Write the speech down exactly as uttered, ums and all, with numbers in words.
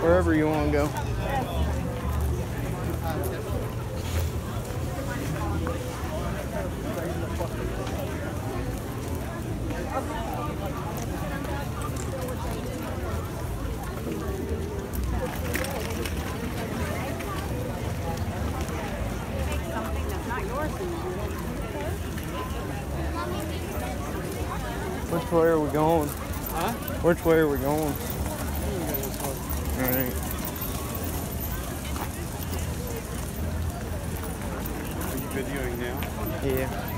Wherever you want to go. Which way are we going? Huh? Which way are we going? Alright. Are you videoing now? Yeah.